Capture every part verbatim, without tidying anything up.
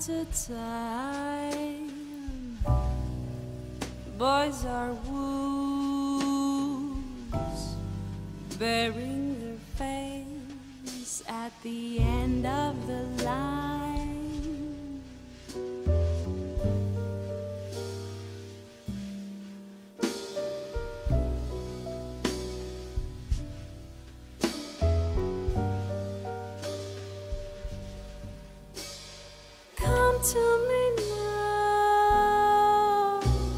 a time. Boys are wolves, bearing their face at the end of the line. Come to me now,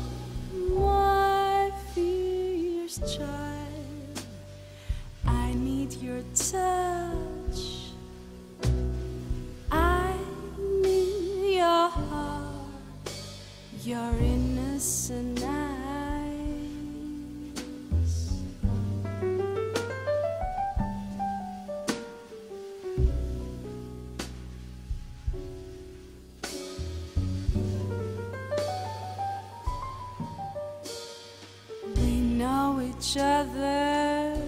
my fierce child. I need your touch. I need your heart, your innocent eyes. Know each other,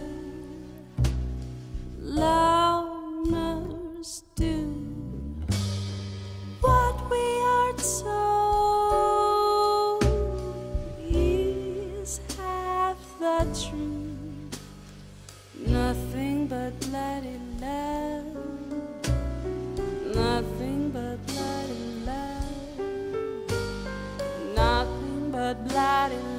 loners do what we are told is half the truth. Nothing but bloody love, nothing but bloody love, nothing but bloody love.